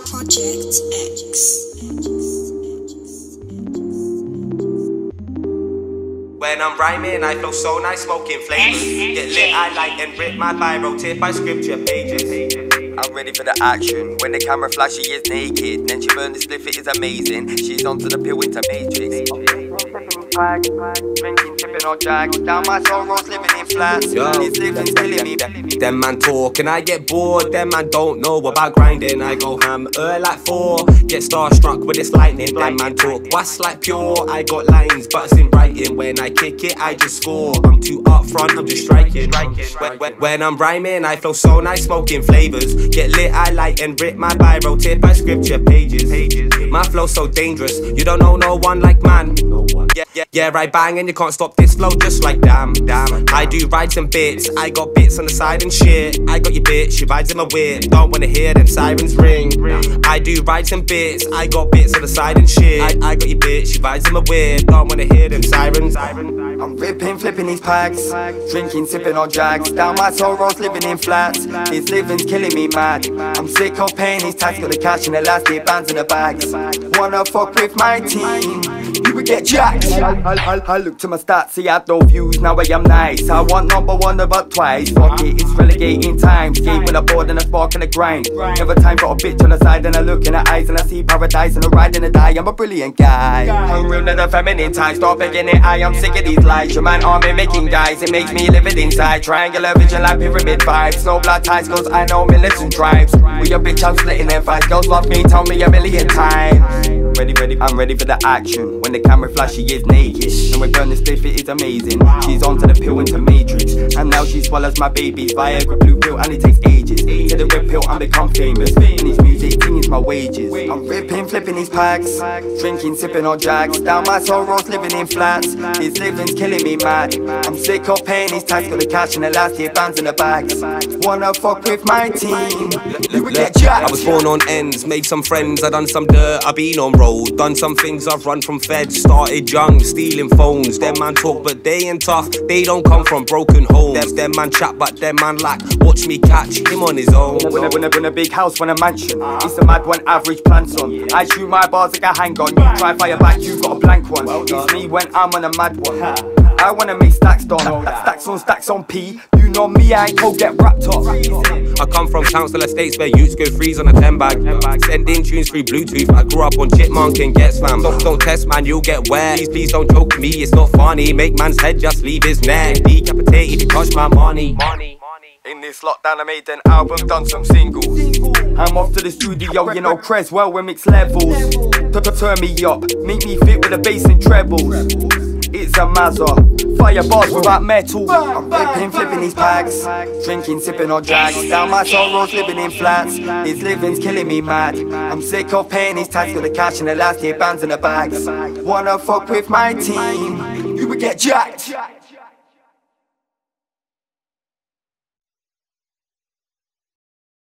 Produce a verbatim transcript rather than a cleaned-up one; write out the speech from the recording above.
Project X. When I'm rhyming, I feel so nice smoking flavors. Get lit, I light and rip my biro, tip by scripture pages. I'm ready for the action. When the camera flash, she is naked. Then she burns the spliff, it is amazing. She's onto the pill into Matrix. Drinking, tipping on Jack. Down my soul roads, living in flats. These living's killing me. Them man talk and I get bored. Them man don't know about grinding. I go ham early like four. Get starstruck with this lightning. Them man talk what's like pure. I got lines, but it's in writing. When I kick it, I just score. I'm too up front, I'm just striking. When, when, when I'm rhyming, I feel so nice smoking flavors. Get lit, I light and rip my biro, tip by scripture pages. My flow so dangerous, you don't know no one like man. Yeah, yeah, yeah, I bang and you can't stop this flow just like damn, damn. I do rides and bits, I got bits on the side and shit. I got your bitch, she rides in my whip. Don't wanna hear them sirens ring. I do rides and bits, I got bits on the side and shit. I, I got your bitch, she rides in my whip. Don't wanna hear them sirens. I'm ripping, flipping these packs. Drinking, sipping on Jags. Down my soul roads, living in flats. This living's killing me mad. I'm sick of paying these tax, got the cash in the last year, bands in the bags. Wanna fuck with my team, you would get jacked. I, I, I, I look to my stats, see I had no views, now I am nice. I want number one about twice. Fuck it, it's relegating time. Skate with a board and a spark and a grind. Never time for a bitch on the side and I look in her eyes and I see paradise and a ride and a die. I'm a brilliant guy. I'm real to the feminine type, stop begging it. I am sick of these lies. Your man army making guys, it makes me live it inside. Triangular vision like pyramid vibes. No blood ties, cause I know militant tribes. With your bitch, I'm splitting their fights. Girls love me, tell me a million times. Ready, ready, I'm ready for the action. When the camera flash, she is naked. And we burn the spliff, it is amazing. She's onto the pill into Matrix. And now she swallows my babies. Viagra blue pill and it takes ages. To the red pill and become famous. Finish music, singing's my wages. I'm ripping, flipping these packs. Drinking, sipping on Jags. Down my soul roads, living in flats. This living's killing me mad. I'm sick of paying these tax, got the cash in the last year, bands in the bags. Wanna fuck with my team, you would get jacked. I was born on ends, made some friends, I done some dirt, I been on road. Done some things, I've run from feds. Started young, stealing phones. Them man talk, but they ain't tough. They don't come from broken homes. Them, them man chat, but them man lack. Watch me catch him on his own. When I, when I, when a big house, when a mansion. It's a mad one, average plans on. I shoot my bars like a hang-on. You try fire back, you got a blank one. It's me when I'm on a mad one. I wanna make stacks done. Stacks on stacks on P. You know me, I ain't go get wrapped up. I come from council estates where youths go freeze on a ten bag. Sending tunes through Bluetooth. I grew up on Chipmunk and get slammed. Don't, don't test, man, you'll get wet. Please, please don't joke with me, it's not funny. Make man's head just leave his neck. Decapitate if you touch my money. In this lockdown I made an album, done some singles. I'm off to the studio, you know Creswell, we mix levels. Turn me up, make me fit with the bass and trebles. It's a Mazza, fire bars without metal. I'm ripping, flipping these packs. Drinking, sipping on Jags. Down my soul roads, living in flats. This living's killing me mad. I'm sick of paying these tax, got the cash in the last year, bands in the bags. Wanna fuck with my team, you would get jacked.